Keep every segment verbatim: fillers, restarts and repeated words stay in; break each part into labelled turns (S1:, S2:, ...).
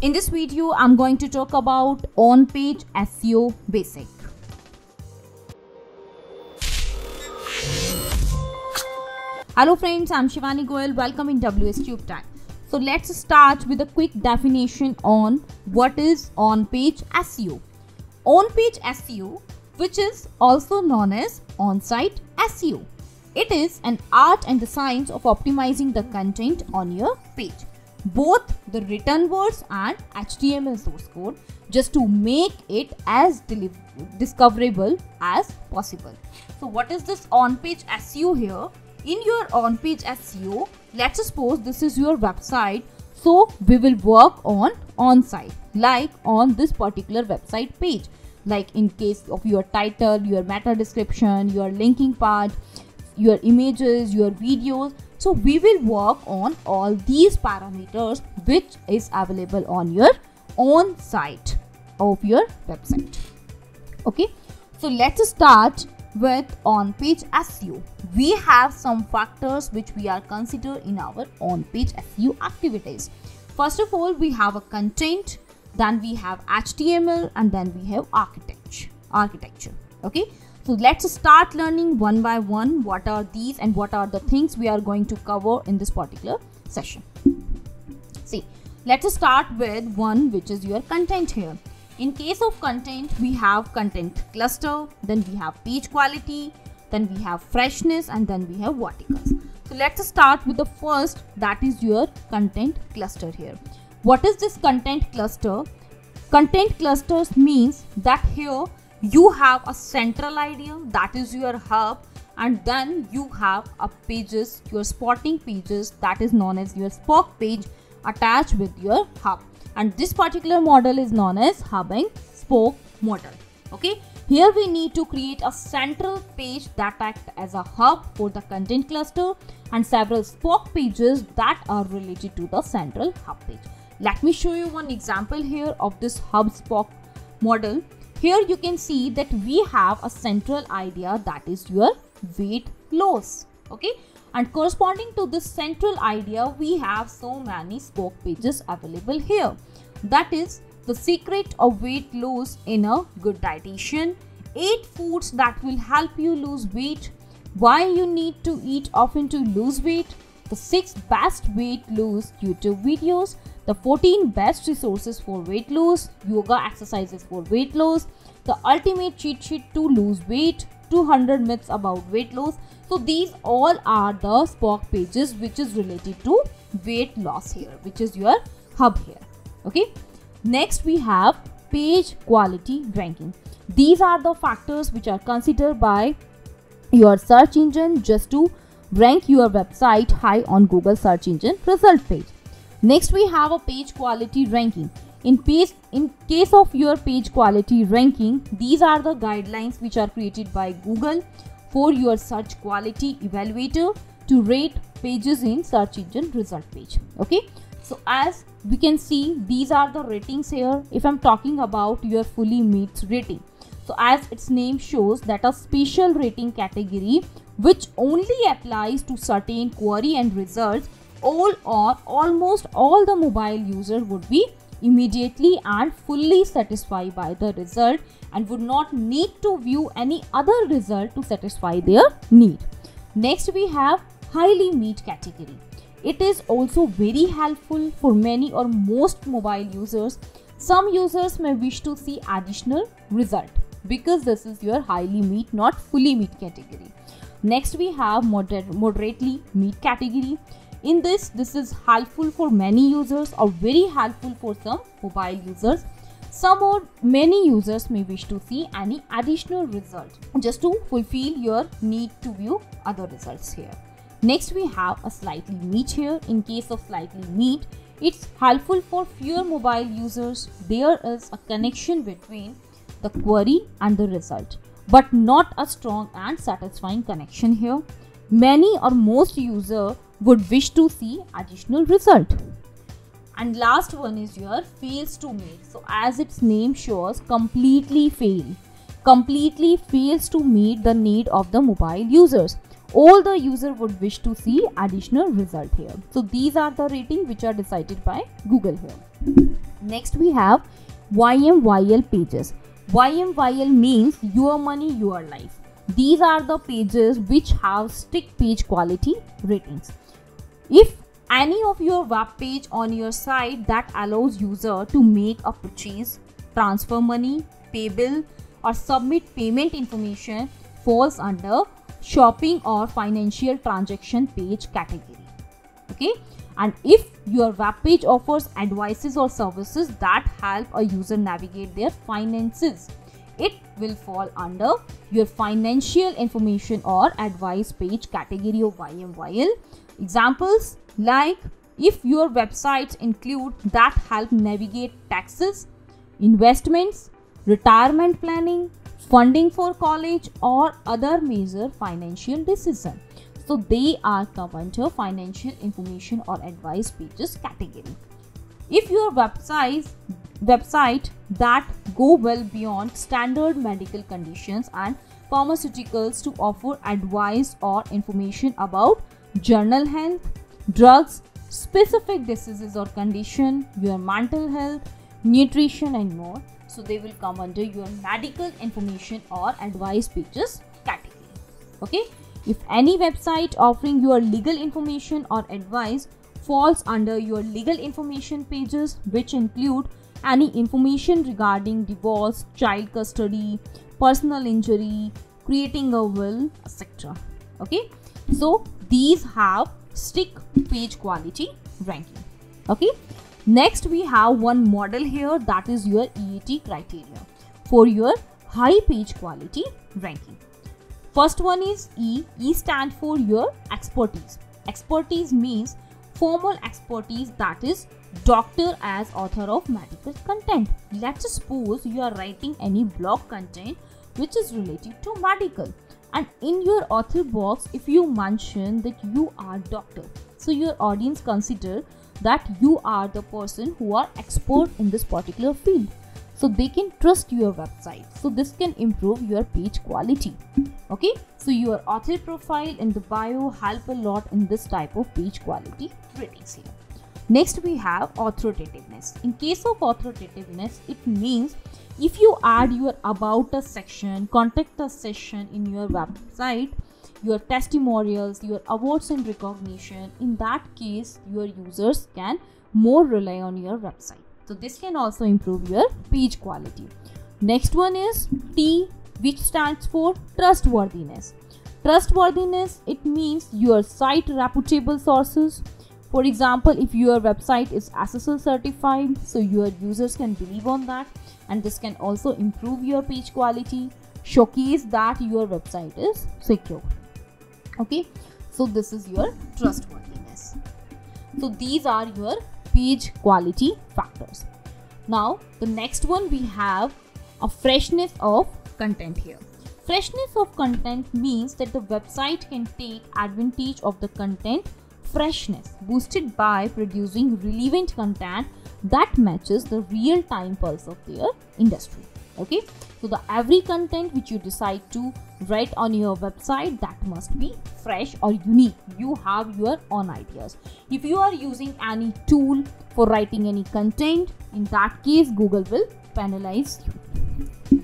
S1: In this video, I'm going to talk about on-page S E O basic. Hello friends, I'm Shivani Goyal. Welcome in WsCube Tech. So let's start with a quick definition on what is on-page S E O. On-page S E O, which is also known as on-site S E O. It is an art and the science of optimizing the content on your page, both the written words and H T M L source code, just to make it as discoverable as possible. So what is this on-page S E O here? In your on-page S E O, let's suppose this is your website, so we will work on on-site, like on this particular website page, like in case of your title, your meta description, your linking part, your images, your videos. So we will work on all these parameters which is available on your own site of your website. Okay, so let's start with on-page S E O. We have some factors which we are consider in our on-page S E O activities. First of all, we have a content, then we have H T M L, and then we have architecture. Architecture. Okay. So let's start learning one by one what are these and what are the things we are going to cover in this particular session. See, let's start with one which is your content here. In case of content, we have content cluster, then we have page quality, then we have freshness, and then we have verticals. So let's start with the first, that is your content cluster here. What is this content cluster? Content clusters means that here you have a central idea, that is your hub, and then you have a pages, your spotting pages, that is known as your spoke page attached with your hub. And this particular model is known as hub and spoke model. Okay, here we need to create a central page that acts as a hub for the content cluster and several spoke pages that are related to the central hub page. Let me show you one example here of this hub spoke model. Here you can see that we have a central idea, that is your weight loss. Okay, and corresponding to this central idea, we have so many spoke pages available here. That is the secret of weight loss in a good dietitian, eight foods that will help you lose weight, why you need to eat often to lose weight, the six best weight loss YouTube videos, the fourteen best resources for weight loss, yoga exercises for weight loss, the ultimate cheat sheet to lose weight, two hundred myths about weight loss. So these all are the spoke pages which is related to weight loss here, which is your hub here. Okay, next we have page quality ranking. These are the factors which are considered by your search engine just to rank your website high on Google search engine result page. Next we have a page quality ranking. In page, in case of your page quality ranking, these are the guidelines which are created by Google for your search quality evaluator to rate pages in search engine result page. Okay, so as we can see, these are the ratings here. If I'm talking about your fully meets rating, so as its name shows, that a special rating category which only applies to certain query and results, all or almost all the mobile user would be immediately and fully satisfied by the result and would not need to view any other result to satisfy their need. Next we have highly meet category. It is also very helpful for many or most mobile users. Some users may wish to see additional result because this is your highly meet, not fully meet category. Next we have moder moderately meet category. In this, this is helpful for many users or very helpful for some mobile users. Some or many users may wish to see any additional result just to fulfill your need to view other results here. Next we have a slightly meet here. In case of slightly meet, it's helpful for fewer mobile users. There is a connection between the query and the result, but not a strong and satisfying connection here. Many or most users would wish to see additional result. And last one is your fails to meet. So as its name shows, completely fail. Completely fails to meet the need of the mobile users. All the user would wish to see additional result here. So these are the rating which are decided by Google here. Next we have Y M Y L pages. Y M Y L means your money, your life. These are the pages which have strict page quality ratings. If any of your web page on your site that allows user to make a purchase, transfer money, pay bill or submit payment information falls under shopping or financial transaction page category. Okay, and if your web page offers advices or services that help a user navigate their finances, it will fall under your financial information or advice page category of Y M Y L. Examples like if your websites include that help navigate taxes, investments, retirement planning, funding for college or other major financial decision. So they are covered under financial information or advice pages category. If your website website that go well beyond standard medical conditions and pharmaceuticals to offer advice or information about general health, drugs, specific diseases or condition, your mental health, nutrition and more, so they will come under your medical information or advice pages category. Okay, if any website offering your legal information or advice falls under your legal information pages, which include any information regarding divorce, child custody, personal injury, creating a will, et cetera. Okay, so these have strict page quality ranking. Okay, next we have one model here, that is your E A T criteria for your high page quality ranking. First one is E. E stand for your expertise. Expertise means formal expertise, that is doctor as author of medical content. Let's suppose you are writing any blog content which is related to medical, and in your author box if you mention that you are doctor, so your audience consider that you are the person who are expert in this particular field, so they can trust your website. So this can improve your page quality. Okay, so your author profile in the bio help a lot in this type of page quality ratings here. Next we have authoritativeness. In case of authoritativeness, it means if you add your about us section, contact us section in your website, your testimonials, your awards and recognition, in that case your users can more rely on your website. So this can also improve your page quality. Next one is T, which stands for trustworthiness. Trustworthiness, it means your site reputable sources. For example, if your website is S S L certified, so your users can believe on that, and this can also improve your page quality, showcase that your website is secure. Okay, so this is your trustworthiness. So these are your page quality factors. Now the next one we have a freshness of content here. Freshness of content means that the website can take advantage of the content freshness boosted by producing relevant content that matches the real-time pulse of their industry. Okay, so the every content which you decide to write on your website, that must be fresh or unique. You have your own ideas. If you are using any tool for writing any content, in that case Google will penalize you.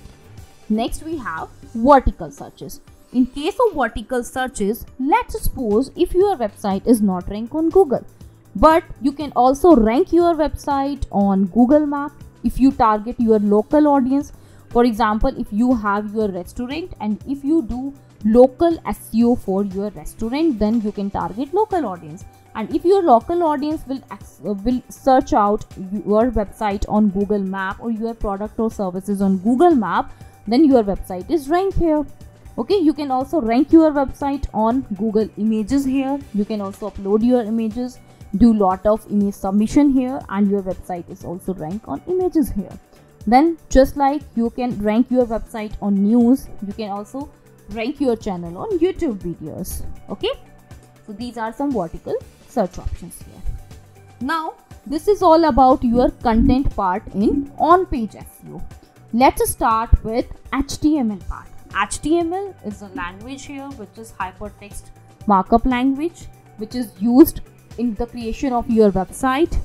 S1: Next we have vertical searches. In case of vertical searches, let's suppose if your website is not ranked on Google, but you can also rank your website on Google Map if you target your local audience. For example, if you have your restaurant and if you do local S E O for your restaurant, then you can target local audience. And if your local audience will uh, will search out your website on Google Map or your product or services on Google Map, then your website is ranked here. Okay, you can also rank your website on Google Images here. You can also upload your images, do lot of image submission here, and your website is also ranked on images here. Then just like you can rank your website on news, you can also rank your channel on YouTube videos. Okay, so these are some vertical search options here. Now this is all about your content part in on-page S E O. Let's start with H T M L part. H T M L is a language here which is hypertext markup language, which is used in the creation of your website.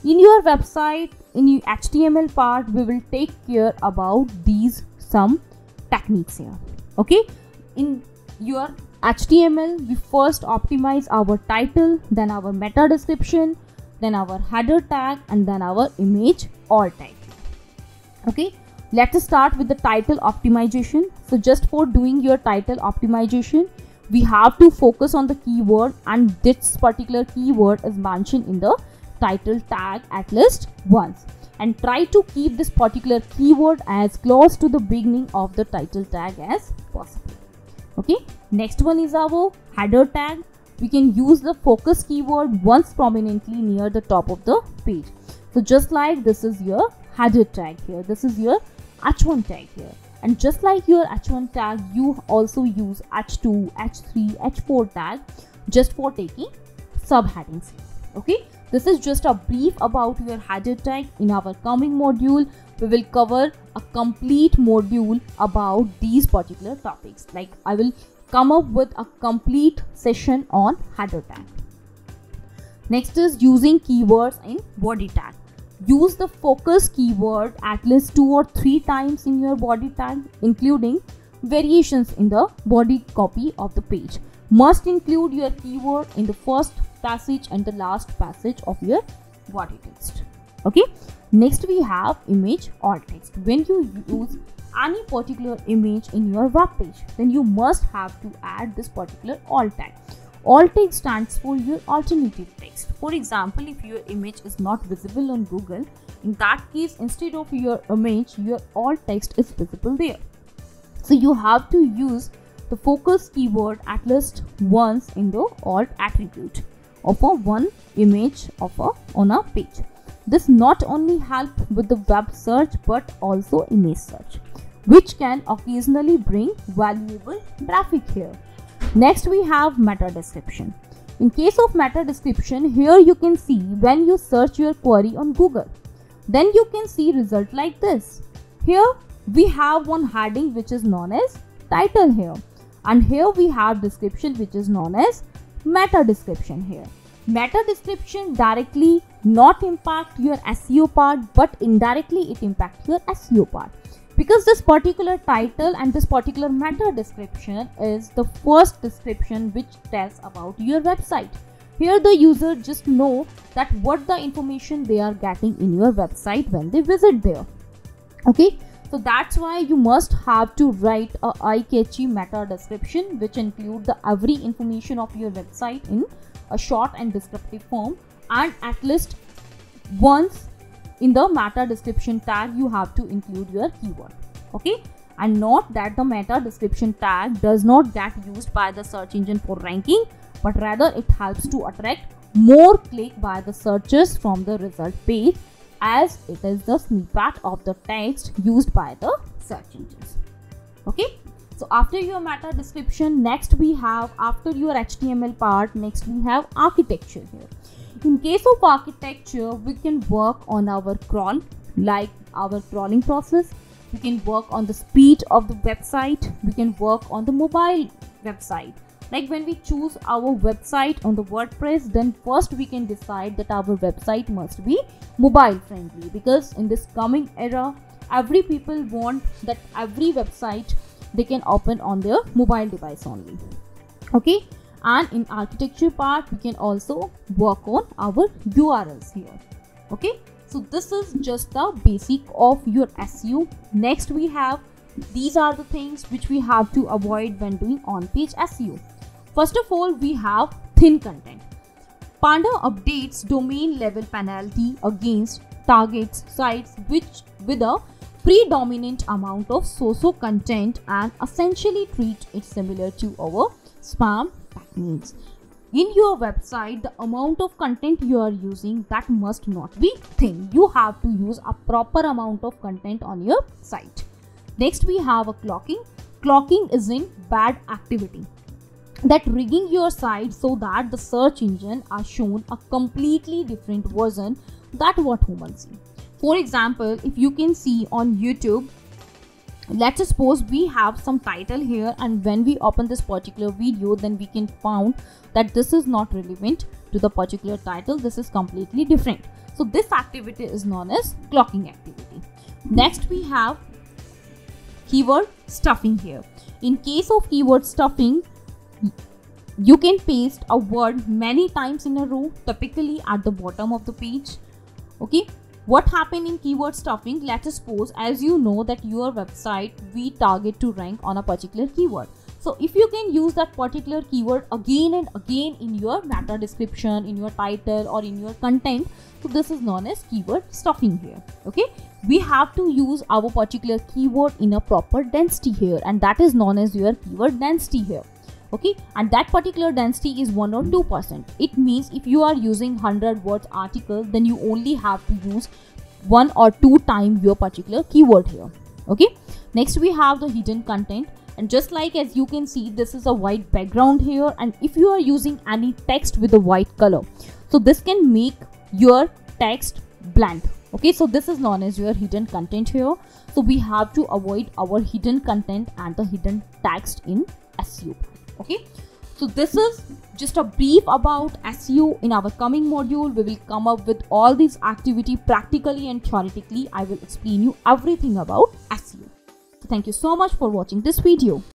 S1: In your website, in your H T M L part, we will take care about these some techniques here. Okay, in your H T M L, we first optimize our title, then our meta description, then our header tag, and then our image alt tag. Okay, let's start with the title optimization. So just for doing your title optimization, we have to focus on the keyword, and this particular keyword is mentioned in the title tag at least once, and try to keep this particular keyword as close to the beginning of the title tag as possible. Okay, next one is our header tag. We can use the focus keyword once prominently near the top of the page. So just like this is your header tag here, this is your H one tag here, and just like your H one tag, you also use H two, H three, H four tag just for taking subheadings here. Okay, this is just a brief about your header tag. In our coming module, we will cover a complete module about these particular topics. Like I will come up with a complete session on header tag. Next is using keywords in body tag. Use the focus keyword at least two or three times in your body tag, including variations in the body copy of the page. Must include your keyword in the first passage and the last passage of your body text. Okay, next we have image alt text. When you use any particular image in your web page, then you must have to add this particular alt tag. Alt text stands for your alternative text. For example, if your image is not visible on Google, in that case, instead of your image, your alt text is visible there. So you have to use the focus keyword at least once in the alt attribute of a one image of a on a page. This not only help with the web search but also image search, which can occasionally bring valuable traffic here. Next we have meta description. In case of meta description, here you can see when you search your query on Google, then you can see result like this. Here we have one heading which is known as title here, and here we have description which is known as meta description here. Meta description directly not impact your S E O part, but indirectly it impacts your S E O part, because this particular title and this particular meta description is the first description which tells about your website. Here the user just know that what the information they are getting in your website when they visit there. Okay, so that's why you must have to write a eye-catchy meta description which include the every information of your website in a short and descriptive form, and at least once in the meta description tag you have to include your keyword. Okay, and note that the meta description tag does not get used by the search engine for ranking, but rather it helps to attract more click by the searchers from the result page, as it is the snippet of the text used by the search engines. Okay, so after your meta description, next we have, after your H T M L part, next we have architecture here. In case of architecture, we can work on our crawl, like our crawling process. We can work on the speed of the website. We can work on the mobile website. Like when we choose our website on the WordPress, then first we can decide that our website must be mobile friendly, because in this coming era, every people want that every website they can open on their mobile device only. Okay, and in architecture part, we can also work on our U R Ls here. Okay, so this is just the basic of your S E O. Next we have, these are the things which we have to avoid when doing on-page S E O. First of all, we have thin content. Panda updates domain level penalty against targets sites which with a predominant amount of so-so content, and essentially treat it similar to our spam techniques. In your website, the amount of content you are using, that must not be thin. You have to use a proper amount of content on your site. Next we have a clocking. Clocking is in bad activity, that rigging your site so that the search engine are shown a completely different version that what humans see. For example, if you can see on YouTube, let's suppose we have some title here, and when we open this particular video, then we can found that this is not relevant to the particular title. This is completely different. So this activity is known as clocking activity. Next we have keyword stuffing here. In case of keyword stuffing, you can paste a word many times in a row, typically at the bottom of the page. Okay, what happened in keyword stuffing? Let us suppose, as you know, that your website we target to rank on a particular keyword. So if you can use that particular keyword again and again in your meta description, in your title, or in your content, so this is known as keyword stuffing here. Okay, we have to use our particular keyword in a proper density here, and that is known as your keyword density here. Okay, and that particular density is one or two percent. It means if you are using one hundred words article, then you only have to use one or two times your particular keyword here. Okay, next we have the hidden content. And just like as you can see, this is a white background here, and if you are using any text with a white color, so this can make your text bland. Okay, so this is known as your hidden content here. So we have to avoid our hidden content and the hidden text in S E O. Okay, so this is just a brief about S E O. In our coming module, we will come up with all these activity practically and theoretically. I will explain you everything about S E O. So thank you so much for watching this video.